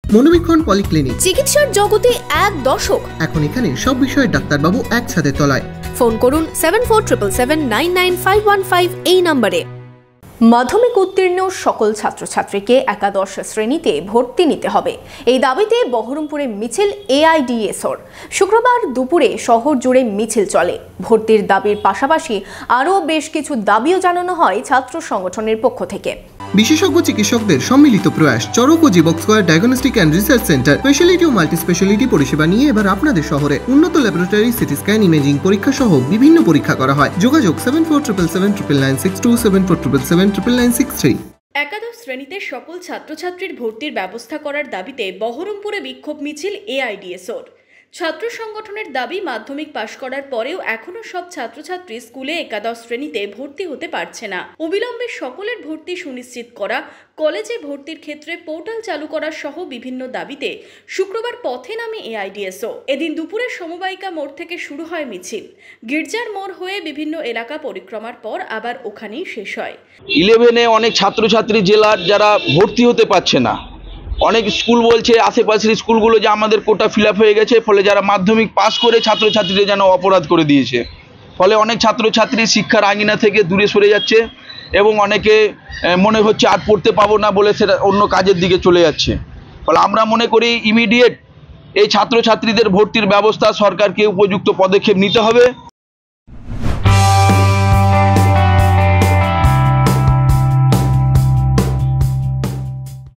মনোবীক্ষণ polyclinic, চিকিৎসার জগতে এক দশক। এখন এখানে সব বিষয়ে ডাক্তারবাবু এক ছাদের তলায়। ফোন করুন 7477799515 এই নম্বরে। মাধ্যমিক উত্তীর্ণ সকল ছাত্রছাত্রীকে একাদশ শ্রেণীতে ভর্তি নিতে হবে, এই দাবিতে বহরমপুরে মিছিল এআইডিএসওর। শুক্রবার দুপুরে শহর জুড়ে মিছিল চলে। ভর্তির দাবির পাশাপাশি আরও বেশ কিছু দাবিও জানানো হয় ছাত্র সংগঠনের পক্ষ থেকে। বিশেষজ্ঞ চিকিৎসকদের সম্মিলিত প্রয়াস, চরক ও Jivak square diagnostic and research centre speciality ও মাল্টি স্পেশালিটি পরিষেবা নিয়ে এবার আপনাদের শহরে উন্নত ল্যাবরেটরি, সিটি স্ক্যান, ইমেজিং পরীক্ষা সহ বিভিন্ন পরীক্ষা করা হয়। যোগাযোগ 7477799627, 7477799963। একাদশ শ্রেণীতে সকল ছাত্রছাত্রীর ভর্তির ব্যবস্থা করার দাবিতে বহরমপুরে বিক্ষোভ মিছিল এআইডিএসওর। ছাত্র সংগঠনের দাবি, মাধ্যমিক পাশ করার পরেও এখনও সব ছাত্রছাত্রী স্কুলে একাদশ শ্রেণীতে ভর্তি হতে পারছে না। অবিলম্বে সকলের ভর্তি সুনিশ্চিত করা, কলেজে ভর্তির ক্ষেত্রে পোর্টাল চালু করা সহ বিভিন্ন দাবিতে শুক্রবার পথে নামে এআইডিএসও। এদিন দুপুরে সমবায়িকা মোড় থেকে শুরু হয় মিছিল। গির্জার মোড় হয়ে বিভিন্ন এলাকা পরিক্রমার পর আবার ওখানেই শেষ হয়। 11-এ অনেক ছাত্রছাত্রী জেলার যারা ভর্তি হতে পারছে না। অনেক স্কুল বলছে আশেপাশের স্কুলগুলো যে আমাদের কোটা ফিল আপ হয়ে গেছে, ফলে যারা মাধ্যমিক পাস করে ছাত্রছাত্রীরা যেন অপরাধ করে দিয়েছে। ফলে অনেক ছাত্রছাত্রী শিক্ষার আঙিনা থেকে দূরে সরে যাচ্ছে এবং অনেকে মনে হচ্ছে আর পড়তে পাবো না বলে সেটা অন্য কাজের দিকে চলে যাচ্ছে। ফলে আমরা মনে করি ইমিডিয়েট এই ছাত্রছাত্রীদের ভর্তির ব্যবস্থা সরকারকে উপযুক্ত পদক্ষেপ নিতে হবে।